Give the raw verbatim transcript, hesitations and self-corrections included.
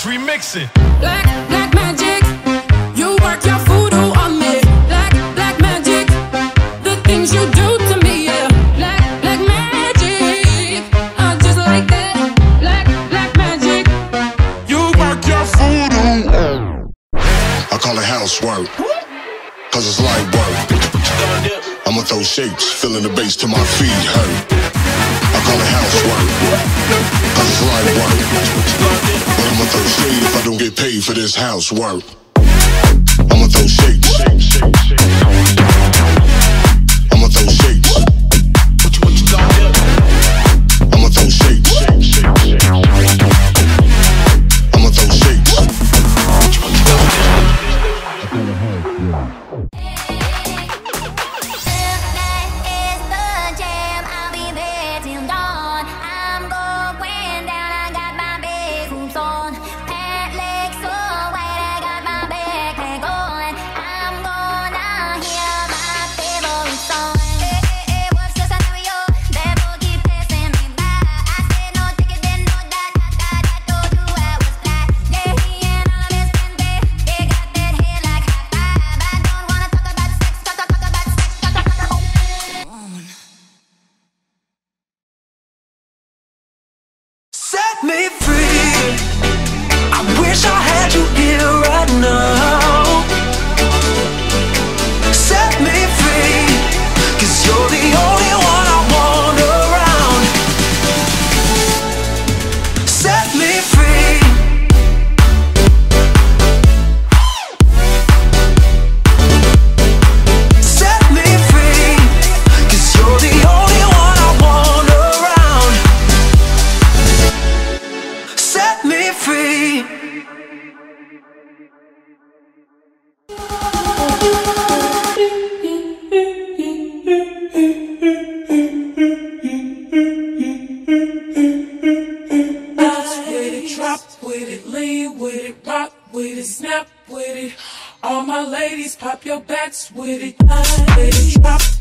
remix it. Black, black magic, you work your voodoo on me. Black, black magic, the things you do to me, yeah. Black, black magic, I just like that. Black, black magic, you work your voodoo. I call it housework, cause it's light work. I'ma throw shapes, feeling the bass till my feet hurt. I call it housework, cause it's light work. But I'ma throw shade if I don't get paid for this housework. I'ma throw shapes, I'ma throw shapes, I'ma throw shapes, I'ma throw shapes. Set me free. I wish I had you here right now. Set me free, cause you're the only one I want around. Set me free. Set me free, cause you're the only one I want around. Set me free. Bounce with it, drop with it, lean with it, rock with it, snap with it. All my ladies, pop your backs with it. Bounce with it, drop